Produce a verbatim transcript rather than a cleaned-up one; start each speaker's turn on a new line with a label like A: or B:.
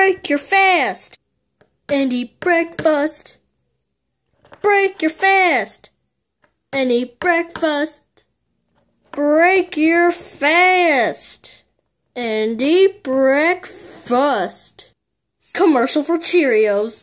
A: break your fast and eat breakfast. Break your fast and eat breakfast. Break your fast and eat breakfast. Commercial for Cheerios.